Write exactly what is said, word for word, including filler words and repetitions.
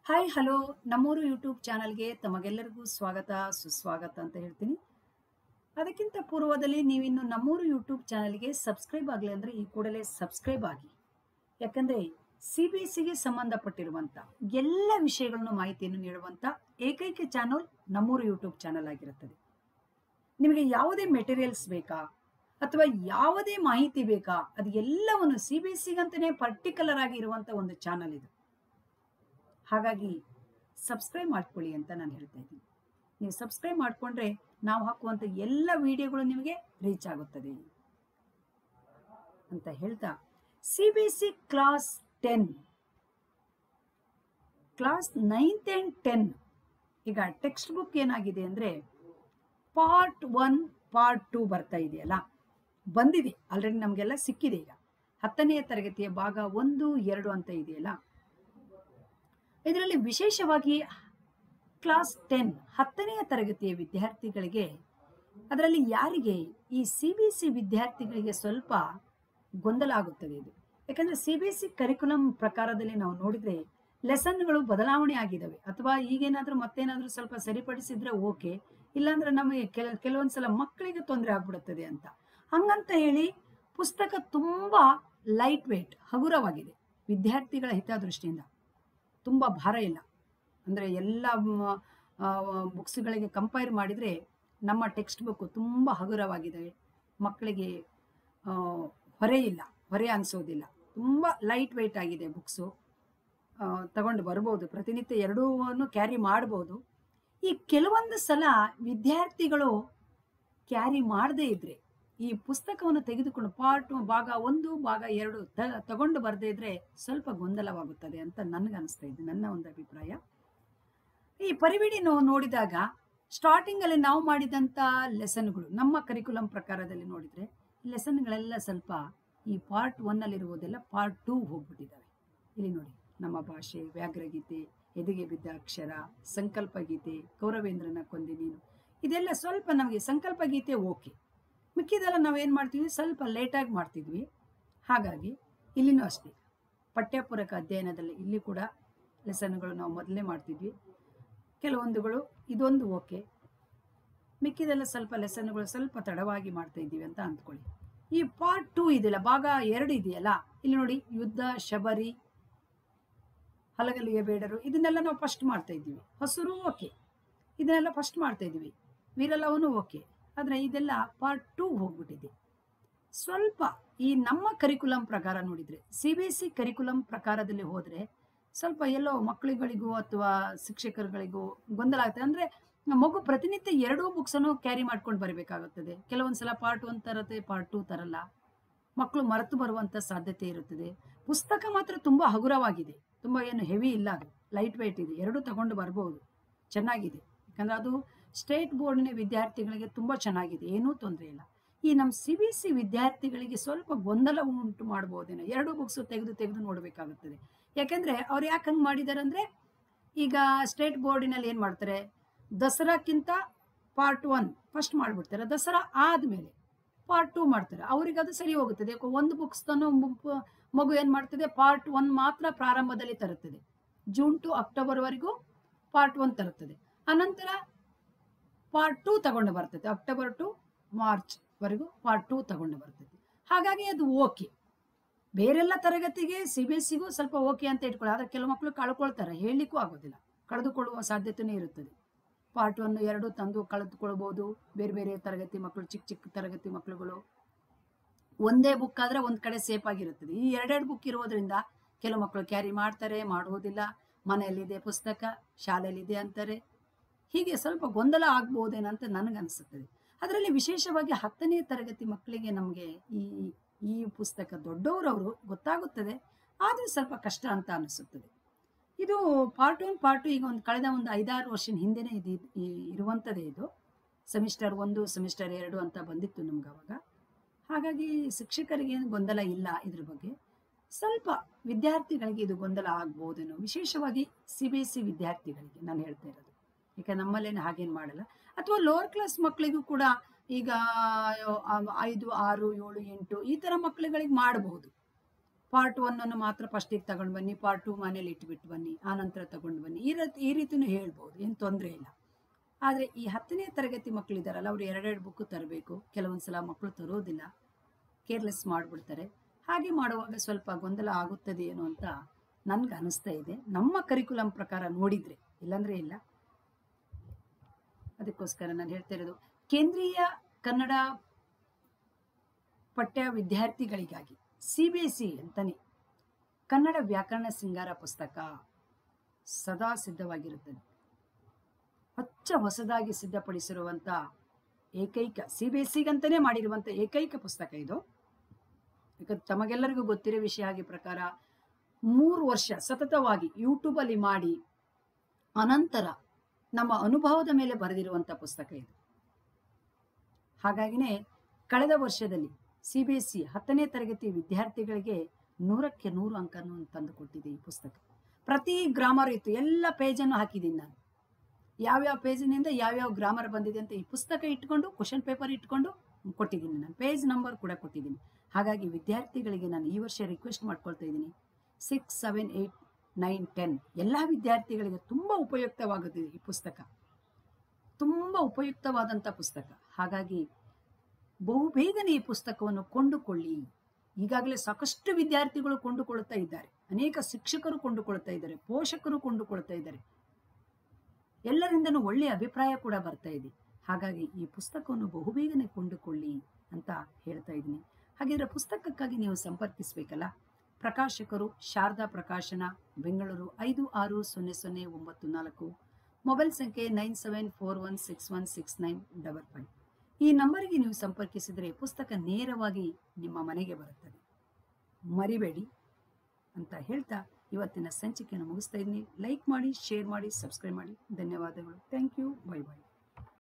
Hi hello ನಮ್ಮೂರು YouTube ಚಾನಲ್ಗೆ ತಮಗೆಲ್ಲರಿಗೂ ಸ್ವಾಗತ ಸುಸ್ವಾಗತ ಅಂತ ಹೇಳ್ತೀನಿ. ಅದಕ್ಕಿಂತ ಪೂರ್ವದಲ್ಲಿ ನೀವಿನ್ನು ನಮ್ಮೂರು ಯೂಟ್ಯೂಬ್ ಚಾನಲ್ಗೆ ಸಬ್ಸ್ಕ್ರೈಬ್ ಆಗಲಿ ಅಂದರೆ ಈ ಕೂಡಲೇ ಸಬ್ಸ್ಕ್ರೈಬ್ ಆಗಿ. ಯಾಕಂದರೆ ಸಿ ಬಿ ಎಸ್ ಸಿಗೆ ಸಂಬಂಧಪಟ್ಟಿರುವಂಥ ಎಲ್ಲ ವಿಷಯಗಳನ್ನು ಮಾಹಿತಿಯನ್ನು ನೀಡುವಂಥ ಏಕೈಕ ಚಾನಲ್ ನಮ್ಮೂರು ಯೂಟ್ಯೂಬ್ ಚಾನಲ್ ಆಗಿರುತ್ತದೆ. ನಿಮಗೆ ಯಾವುದೇ ಮೆಟೀರಿಯಲ್ಸ್ ಬೇಕಾ ಅಥವಾ ಯಾವುದೇ ಮಾಹಿತಿ ಬೇಕಾ ಅದು ಎಲ್ಲವನ್ನು ಸಿ ಬಿ ಎಸ್ ಸಿಗಂತಲೇ ಪರ್ಟಿಕ್ಯುಲರ್ ಆಗಿ ಇರುವಂಥ ಒಂದು ಚಾನಲ್ ಇದು. ಹಾಗಾಗಿ ಸಬ್ಸ್ಕ್ರೈಬ್ ಮಾಡ್ಕೊಳ್ಳಿ ಅಂತ ನಾನು ಹೇಳ್ತಾ ಇದ್ದೀನಿ. ನೀವು ಸಬ್ಸ್ಕ್ರೈಬ್ ಮಾಡಿಕೊಂಡ್ರೆ ನಾವು ಹಾಕುವಂಥ ಎಲ್ಲ ವಿಡಿಯೋಗಳು ನಿಮಗೆ ರೀಚ್ ಆಗುತ್ತದೆ ಅಂತ ಹೇಳ್ತಾ, C B S C class ten class ninth and ten ಈಗ ಟೆಕ್ಸ್ಟ್ ಬುಕ್ ಏನಾಗಿದೆ ಅಂದರೆ ಪಾರ್ಟ್ ಒನ್ ಪಾರ್ಟ್ ಟೂ ಬರ್ತಾ ಇದೆಯಲ್ಲ, ಬಂದಿದೆ ಆಲ್ರೆಡಿ, ನಮಗೆಲ್ಲ ಸಿಕ್ಕಿದೆ. ಈಗ ಹತ್ತನೆಯ ತರಗತಿಯ ಭಾಗ ಒಂದು ಎರಡು ಅಂತ ಇದೆಯಲ್ಲ, ಇದರಲ್ಲಿ ವಿಶೇಷವಾಗಿ ಕ್ಲಾಸ್ ಟೆನ್ ಹತ್ತನೆಯ ತರಗತಿಯ ವಿದ್ಯಾರ್ಥಿಗಳಿಗೆ, ಅದರಲ್ಲಿ ಯಾರಿಗೆ ಈ ಸಿ ಬಿ ಎಸ್ ಸಿ ವಿದ್ಯಾರ್ಥಿಗಳಿಗೆ ಸ್ವಲ್ಪ ಗೊಂದಲ ಆಗುತ್ತದೆ ಇದು. ಯಾಕಂದರೆ C B S C curriculum ಪ್ರಕಾರದಲ್ಲಿ ನಾವು ನೋಡಿದರೆ ಲೆಸನ್ಗಳು ಬದಲಾವಣೆ ಆಗಿದ್ದಾವೆ, ಅಥವಾ ಈಗೇನಾದರೂ ಮತ್ತೇನಾದರೂ ಸ್ವಲ್ಪ ಸರಿಪಡಿಸಿದ್ರೆ ಓಕೆ, ಇಲ್ಲಾಂದ್ರೆ ನಮಗೆ ಕೆಲ ಕೆಲವೊಂದು ಸಲ ಮಕ್ಕಳಿಗೆ ತೊಂದರೆ ಆಗ್ಬಿಡುತ್ತದೆ ಅಂತ. ಹಂಗಂತ ಹೇಳಿ ಪುಸ್ತಕ ತುಂಬ ಲೈಟ್ ವೆಯ್ಟ್ ಹಗುರವಾಗಿದೆ, ವಿದ್ಯಾರ್ಥಿಗಳ ಹಿತದೃಷ್ಟಿಯಿಂದ ತುಂಬ ಭಾರ ಇಲ್ಲ. ಅಂದರೆ ಎಲ್ಲ ಬುಕ್ಸ್ಗಳಿಗೆ ಕಂಪೇರ್ ಮಾಡಿದರೆ ನಮ್ಮ ಟೆಕ್ಸ್ಟ್ ಬುಕ್ಕು ತುಂಬ ಹಗುರವಾಗಿದೆ, ಮಕ್ಕಳಿಗೆ ಹೊರೆ ಇಲ್ಲ, ಹೊರೆ ಅನಿಸೋದಿಲ್ಲ, ತುಂಬ ಲೈಟ್ ವೆಯ್ಟ್ ಆಗಿದೆ ಬುಕ್ಸು. ತಗೊಂಡು ಬರ್ಬೋದು, ಪ್ರತಿನಿತ್ಯ ಎರಡೂ ಕ್ಯಾರಿ ಮಾಡ್ಬೋದು. ಈ ಕೆಲವೊಂದು ಸಲ ವಿದ್ಯಾರ್ಥಿಗಳು ಕ್ಯಾರಿ ಮಾಡದೇ ಇದ್ದರೆ ಈ ಪುಸ್ತಕವನ್ನು ತೆಗೆದುಕೊಂಡು ಪಾರ್ಟ್ ಭಾಗ ಒಂದು ಭಾಗ ಎರಡು ತ ತಗೊಂಡು ಬರದೇ ಇದ್ರೆ ಸ್ವಲ್ಪ ಗೊಂದಲವಾಗುತ್ತದೆ ಅಂತ ನನಗನ್ನಿಸ್ತಾ ಇದೆ, ನನ್ನ ಒಂದು ಅಭಿಪ್ರಾಯ. ಈ ಪರಿವಿಡಿ ನಾವು ನೋಡಿದಾಗ ಸ್ಟಾರ್ಟಿಂಗಲ್ಲಿ ನಾವು ಮಾಡಿದಂಥ ಲೆಸನ್ಗಳು ನಮ್ಮ ಕರಿಕ್ಯುಲಮ್ ಪ್ರಕಾರದಲ್ಲಿ ನೋಡಿದರೆ ಲೆಸನ್ಗಳೆಲ್ಲ ಸ್ವಲ್ಪ ಈ ಪಾರ್ಟ್ ಒನ್ನಲ್ಲಿರುವುದೆಲ್ಲ ಪಾರ್ಟ್ ಟೂ ಹೋಗ್ಬಿಟ್ಟಿದ್ದಾವೆ. ಇಲ್ಲಿ ನೋಡಿ, ನಮ್ಮ ಭಾಷೆ, ವ್ಯಾಘ್ರಗೀತೆ, ಎದೆಗೆ ಬಿದ್ದ ಅಕ್ಷರ, ಸಂಕಲ್ಪ ಗೀತೆ, ಕೌರವೇಂದ್ರನ ಕೊಂದೆ ನೀನು, ಇದೆಲ್ಲ ಸ್ವಲ್ಪ ನಮಗೆ ಸಂಕಲ್ಪ ಗೀತೆ ಓಕೆ, ಮಿಕ್ಕಿದೆಲ್ಲ ನಾವೇನು ಮಾಡ್ತೀವಿ ಸ್ವಲ್ಪ ಲೇಟಾಗಿ ಮಾಡ್ತಿದ್ವಿ. ಹಾಗಾಗಿ ಇಲ್ಲಿನೂ ಅಷ್ಟೇ, ಪಠ್ಯಪೂರಕ ಅಧ್ಯಯನದಲ್ಲಿ ಇಲ್ಲಿ ಕೂಡ ಲೆಸನ್ಗಳು ನಾವು ಮೊದಲೇ ಮಾಡ್ತಿದ್ವಿ, ಕೆಲವೊಂದುಗಳು ಇದೊಂದು ಓಕೆ, ಮಿಕ್ಕಿದೆಲ್ಲ ಸ್ವಲ್ಪ ಲೆಸನ್ಗಳು ಸ್ವಲ್ಪ ತಡವಾಗಿ ಮಾಡ್ತಾ ಇದ್ದೀವಿ ಅಂತ ಅಂದ್ಕೊಳ್ಳಿ. ಈ ಪಾರ್ಟ್ ಟೂ ಇದೆಯಲ್ಲ, ಭಾಗ ಎರಡು ಇದೆಯಲ್ಲ, ಇಲ್ಲಿ ನೋಡಿ, ಯುದ್ಧ, ಶಬರಿ, ಹಲಗಲಿಯ ಬೇಡರು, ಇದನ್ನೆಲ್ಲ ನಾವು ಫಸ್ಟ್ ಮಾಡ್ತಾ ಇದ್ದೀವಿ. ಹಸುರು ಓಕೆ, ಇದನ್ನೆಲ್ಲ ಫಸ್ಟ್ ಮಾಡ್ತಾ ಇದ್ದೀವಿ. ವೀರಲವನು ಓಕೆ, ಆದರೆ ಇದೆಲ್ಲ ಪಾರ್ಟ್ ಟೂ ಹೋಗ್ಬಿಟ್ಟಿದೆ. ಸ್ವಲ್ಪ ಈ ನಮ್ಮ ಕರಿಕ್ಯುಲಮ್ ಪ್ರಕಾರ ನೋಡಿದರೆ, C B S C curriculum ಪ್ರಕಾರದಲ್ಲಿ ಹೋದರೆ ಸ್ವಲ್ಪ ಎಲ್ಲೋ ಮಕ್ಕಳುಗಳಿಗೂ ಅಥವಾ ಶಿಕ್ಷಕರುಗಳಿಗೂ ಗೊಂದಲ ಆಗ್ತದೆ. ಅಂದರೆ ಮಗು ಪ್ರತಿನಿತ್ಯ ಎರಡೂ ಬುಕ್ಸನ್ನು ಕ್ಯಾರಿ ಮಾಡ್ಕೊಂಡು ಬರಬೇಕಾಗುತ್ತದೆ. ಕೆಲವೊಂದು ಸಲ ಪಾರ್ಟ್ ಒನ್ ತರತ್ತೆ, ಪಾರ್ಟ್ ಟೂ ತರಲ್ಲ, ಮಕ್ಕಳು ಮರೆತು ಬರುವಂಥ ಸಾಧ್ಯತೆ ಇರುತ್ತದೆ. ಪುಸ್ತಕ ಮಾತ್ರ ತುಂಬ ಹಗುರವಾಗಿದೆ, ತುಂಬ ಏನು ಹೆವಿ ಇಲ್ಲ, ಅದು ಲೈಟ್ ವೆಯ್ಟ್ ಇದೆ, ಎರಡೂ ತಗೊಂಡು ಬರ್ಬೋದು, ಚೆನ್ನಾಗಿದೆ. ಯಾಕಂದರೆ ಅದು ಸ್ಟೇಟ್ ಬೋರ್ಡಿನ ವಿದ್ಯಾರ್ಥಿಗಳಿಗೆ ತುಂಬ ಚೆನ್ನಾಗಿದೆ, ಏನೂ ತೊಂದರೆ ಇಲ್ಲ. ಈ ನಮ್ಮ ಸಿ ಬಿ ಎಸ್ ಸಿ ವಿದ್ಯಾರ್ಥಿಗಳಿಗೆ ಸ್ವಲ್ಪ ಗೊಂದಲ ಉಂಟು ಮಾಡ್ಬೋದೇನೋ, ಎರಡು ಬುಕ್ಸು ತೆಗೆದು ತೆಗೆದು ನೋಡಬೇಕಾಗುತ್ತದೆ. ಯಾಕೆಂದರೆ ಅವ್ರು ಯಾಕೆ ಹಂಗೆ ಮಾಡಿದ್ದಾರೆ ಅಂದರೆ, ಈಗ ಸ್ಟೇಟ್ ಬೋರ್ಡಿನಲ್ಲಿ ಏನು ಮಾಡ್ತಾರೆ, ದಸರಾಕ್ಕಿಂತ ಪಾರ್ಟ್ ಒನ್ ಫಸ್ಟ್ ಮಾಡಿಬಿಡ್ತಾರೆ, ದಸರಾ ಆದಮೇಲೆ ಪಾರ್ಟ್ ಟೂ ಮಾಡ್ತಾರೆ. ಅವ್ರಿಗೆ ಅದು ಸರಿ ಹೋಗುತ್ತದೆ. ಯಾಕೆ ಒಂದು ಬುಕ್ಸ್ ತನೂ ಮಗು ಏನು ಮಾಡ್ತದೆ, ಪಾರ್ಟ್ ಒನ್ ಮಾತ್ರ ಪ್ರಾರಂಭದಲ್ಲಿ ತರುತ್ತದೆ, ಜೂನ್ ಟು ಅಕ್ಟೋಬರ್ವರೆಗೂ ಪಾರ್ಟ್ ಒನ್ ತರುತ್ತದೆ. ಅನಂತರ ಪಾರ್ಟ್ ಟೂ ತಗೊಂಡು ಬರ್ತದೆ, ಅಕ್ಟೋಬರ್ ಟು ಮಾರ್ಚ್ ವರೆಗೂ ಪಾರ್ಟ್ ಟೂ ತಗೊಂಡು ಬರ್ತದೆ. ಹಾಗಾಗಿ ಅದು ಓಕೆ. ಬೇರೆಲ್ಲ ತರಗತಿಗೆ ಸಿ ಬಿ ಎಸ್ ಸಿಗೂ ಸ್ವಲ್ಪ ಓಕೆ ಅಂತ ಇಟ್ಕೊಳ್ಳಿ, ಆದರೆ ಕೆಲವು ಮಕ್ಕಳು ಕಳ್ಕೊಳ್ತಾರೆ, ಹೇಳಲಿಕ್ಕೂ ಆಗೋದಿಲ್ಲ, ಕಳೆದುಕೊಳ್ಳುವ ಸಾಧ್ಯತೆಯೂ ಇರುತ್ತದೆ. ಪಾರ್ಟ್ ಒನ್ ಎರಡು ತಂದು ಕಳೆದುಕೊಳ್ಬೋದು. ಬೇರೆ ಬೇರೆ ತರಗತಿ ಮಕ್ಕಳು, ಚಿಕ್ಕ ಚಿಕ್ಕ ತರಗತಿ ಮಕ್ಕಳುಗಳು ಒಂದೇ ಬುಕ್ ಆದರೆ ಒಂದು ಕಡೆ ಸೇಫ್ ಆಗಿರುತ್ತದೆ. ಈ ಎರಡೆರಡು ಬುಕ್ ಇರೋದ್ರಿಂದ ಕೆಲವು ಮಕ್ಕಳು ಕ್ಯಾರಿ ಮಾಡ್ತಾರೆ, ಮಾಡುವುದಿಲ್ಲ, ಮನೆಯಲ್ಲಿದೆ ಪುಸ್ತಕ, ಶಾಲೆಯಲ್ಲಿದೆ ಅಂತಾರೆ. ಹೀಗೆ ಸ್ವಲ್ಪ ಗೊಂದಲ ಆಗ್ಬೋದೇನಂತ ನನಗನ್ನಿಸುತ್ತದೆ. ಅದರಲ್ಲಿ ವಿಶೇಷವಾಗಿ ಹತ್ತನೇ ತರಗತಿ ಮಕ್ಕಳಿಗೆ ನಮಗೆ ಈ ಈ ಪುಸ್ತಕ ದೊಡ್ಡವರವರು ಗೊತ್ತಾಗುತ್ತದೆ, ಆದರೆ ಸ್ವಲ್ಪ ಕಷ್ಟ ಅಂತ ಅನಿಸುತ್ತದೆ. ಇದು ಪಾರ್ಟ್ ಒನ್ ಪಾರ್ಟ್ ಟು ಈಗ ಒಂದು ಕಳೆದ ಒಂದು ಐದಾರು ವರ್ಷದ ಹಿಂದೆನೇ ಇದು ಇರುವಂಥದ್ದೇ. ಇದು ಸೆಮಿಸ್ಟರ್ ಒಂದು ಸೆಮಿಸ್ಟರ್ ಎರಡು ಅಂತ ಬಂದಿತ್ತು ನಮ್ಗೆ ಅವಾಗ. ಹಾಗಾಗಿ ಶಿಕ್ಷಕರಿಗೆ ಏನು ಗೊಂದಲ ಇಲ್ಲ ಇದ್ರ ಬಗ್ಗೆ. ಸ್ವಲ್ಪ ವಿದ್ಯಾರ್ಥಿಗಳಿಗೆ ಇದು ಗೊಂದಲ ಆಗ್ಬೋದೇನೋ, ವಿಶೇಷವಾಗಿ ಸಿ ಬಿ ಎಸ್ ಸಿ ವಿದ್ಯಾರ್ಥಿಗಳಿಗೆ ನಾನು ಹೇಳ್ತಾ ಇರೋದು. ಯಾಕೆ ನಮ್ಮಲ್ಲೇನು ಹಾಗೇನು ಮಾಡಲ್ಲ. ಅಥವಾ ಲೋವರ್ ಕ್ಲಾಸ್ ಮಕ್ಕಳಿಗೂ ಕೂಡ ಈಗ ಐದು ಆರು ಏಳು ಎಂಟು ಈ ಥರ ಮಕ್ಕಳುಗಳಿಗೆ ಮಾಡಬಹುದು. ಪಾರ್ಟ್ ಒನ್ ಅನ್ನು ಮಾತ್ರ ಫಸ್ಟಿಗೆ ತಗೊಂಡು ಬನ್ನಿ, ಪಾರ್ಟ್ ಟು ಮನೇಲಿ ಇಟ್ಬಿಟ್ಟು ಬನ್ನಿ, ಆ ನಂತರ ತಗೊಂಡು ಬನ್ನಿ, ಈ ರೀತಿ ಈ ರೀತಿನೂ ಹೇಳ್ಬೋದು, ಏನು ತೊಂದರೆ ಇಲ್ಲ. ಆದರೆ ಈ ಹತ್ತನೇ ತರಗತಿ ಮಕ್ಕಳಿದ್ದಾರಲ್ಲ, ಅವರು ಎರಡೆರಡು ಬುಕ್ ತರಬೇಕು. ಕೆಲವೊಂದು ಸಲ ಮಕ್ಕಳು ತರೋದಿಲ್ಲ, ಕೇರ್ಲೆಸ್ ಮಾಡಿಬಿಡ್ತಾರೆ. ಹಾಗೆ ಮಾಡುವಾಗ ಸ್ವಲ್ಪ ಗೊಂದಲ ಆಗುತ್ತದೆ ಏನೋ ಅಂತ ನನ್ಗೆ ಅನಿಸ್ತಾ ಇದೆ, ನಮ್ಮ ಕರಿಕ್ಯುಲಮ್ ಪ್ರಕಾರ ನೋಡಿದರೆ, ಇಲ್ಲಾಂದ್ರೆ ಇಲ್ಲ. ಅದಕ್ಕೋಸ್ಕರ ನಾನು ಹೇಳ್ತಾ ಇರೋದು, ಕೇಂದ್ರೀಯ ಕನ್ನಡ ಪಠ್ಯ ವಿದ್ಯಾರ್ಥಿಗಳಿಗಾಗಿ ಸಿ ಬಿ ಎಸ್ ಸಿ ಅಂತಾನೆ ಕನ್ನಡ ವ್ಯಾಕರಣ ಸಿಂಗಾರ ಪುಸ್ತಕ ಸದಾ ಸಿದ್ಧವಾಗಿರುತ್ತದೆ. ಹೊಚ್ಚ ಹೊಸದಾಗಿ ಸಿದ್ಧಪಡಿಸಿರುವಂಥ ಏಕೈಕ ಸಿ ಬಿ ಎಸ್ ಸಿಗಂತಾನೆ ಮಾಡಿರುವಂಥ ಏಕೈಕ ಪುಸ್ತಕ ಇದು. ಯಾಕಂದ್ರೆ ತಮಗೆಲ್ಲರಿಗೂ ಗೊತ್ತಿರೋ ವಿಷಯ ಆಗಿ ಪ್ರಕಾರ ಮೂರು ವರ್ಷ ಸತತವಾಗಿ ಯೂಟ್ಯೂಬಲ್ಲಿ ಮಾಡಿ ಅನಂತರ ನಮ್ಮ ಅನುಭವದ ಮೇಲೆ ಬರೆದಿರುವಂಥ ಪುಸ್ತಕ ಇದು. ಹಾಗಾಗಿನೇ ಕಳೆದ ವರ್ಷದಲ್ಲಿ ಸಿ ಬಿ ಎಸ್ ಸಿ ಹತ್ತನೇ ತರಗತಿ ವಿದ್ಯಾರ್ಥಿಗಳಿಗೆ ನೂರಕ್ಕೆ ನೂರು ಅಂಕನ್ನು ತಂದು ಕೊಟ್ಟಿದೆ ಈ ಪುಸ್ತಕ. ಪ್ರತಿ ಗ್ರಾಮರ್ ಇತ್ತು, ಎಲ್ಲ ಪೇಜನ್ನು ಹಾಕಿದ್ದೀನಿ ನಾನು, ಯಾವ್ಯಾವ ಪೇಜಿನಿಂದ ಯಾವ್ಯಾವ ಗ್ರಾಮರ್ ಬಂದಿದೆ ಅಂತ ಈ ಪುಸ್ತಕ ಇಟ್ಕೊಂಡು ಕ್ವಶನ್ ಪೇಪರ್ ಇಟ್ಕೊಂಡು ಕೊಟ್ಟಿದ್ದೀನಿ ನಾನು, ಪೇಜ್ ನಂಬರ್ ಕೂಡ ಕೊಟ್ಟಿದ್ದೀನಿ. ಹಾಗಾಗಿ ವಿದ್ಯಾರ್ಥಿಗಳಿಗೆ ನಾನು ಈ ವರ್ಷ ರಿಕ್ವೆಸ್ಟ್ ಮಾಡ್ಕೊಳ್ತಾ ಇದ್ದೀನಿ, six seven eight nine ten ಎಲ್ಲ ವಿದ್ಯಾರ್ಥಿಗಳಿಗೆ ತುಂಬ ಉಪಯುಕ್ತವಾಗುತ್ತದೆ ಈ ಪುಸ್ತಕ, ತುಂಬ ಉಪಯುಕ್ತವಾದಂಥ ಪುಸ್ತಕ. ಹಾಗಾಗಿ ಬಹುಬೇಗನೆ ಈ ಪುಸ್ತಕವನ್ನು ಕೊಂಡುಕೊಳ್ಳಿ. ಈಗಾಗಲೇ ಸಾಕಷ್ಟು ವಿದ್ಯಾರ್ಥಿಗಳು ಕೊಂಡುಕೊಳ್ತಾ ಇದ್ದಾರೆ, ಅನೇಕ ಶಿಕ್ಷಕರು ಕೊಂಡುಕೊಳ್ತಾ ಇದ್ದಾರೆ, ಪೋಷಕರು ಕೊಂಡುಕೊಳ್ತಾ ಇದ್ದಾರೆ, ಎಲ್ಲರಿಂದನೂ ಒಳ್ಳೆಯ ಅಭಿಪ್ರಾಯ ಕೂಡ ಬರ್ತಾ ಇದೆ. ಹಾಗಾಗಿ ಈ ಪುಸ್ತಕವನ್ನು ಬಹುಬೇಗನೆ ಕೊಂಡುಕೊಳ್ಳಿ ಅಂತ ಹೇಳ್ತಾ ಇದ್ದೀನಿ. ಹಾಗಿದ್ರೆ ಪುಸ್ತಕಕ್ಕಾಗಿ ನೀವು ಸಂಪರ್ಕಿಸಬೇಕಲ್ಲ. ಪ್ರಕಾಶಕರು ಶಾರದಾ ಪ್ರಕಾಶನ, ಬೆಂಗಳೂರು ಐದು ಆರು ಸೊನ್ನೆ ಸೊನ್ನೆ ಒಂಬತ್ತು ನಾಲ್ಕು, ಮೊಬೈಲ್ ಸಂಖ್ಯೆ nine seven four one six one six nine double five. ಈ ನಂಬರಿಗೆ ನೀವು ಸಂಪರ್ಕಿಸಿದರೆ ಪುಸ್ತಕ ನೇರವಾಗಿ ನಿಮ್ಮ ಮನೆಗೆ ಬರುತ್ತದೆ, ಮರಿಬೇಡಿ ಅಂತ ಹೇಳ್ತಾ ಇವತ್ತಿನ ಸಂಚಿಕೆಯನ್ನು ಮುಗಿಸ್ತಾ ಇದ್ದೀನಿ. ಲೈಕ್ ಮಾಡಿ, ಶೇರ್ ಮಾಡಿ, ಸಬ್ಸ್ಕ್ರೈಬ್ ಮಾಡಿ. ಧನ್ಯವಾದಗಳು. Thank you. Bye bye.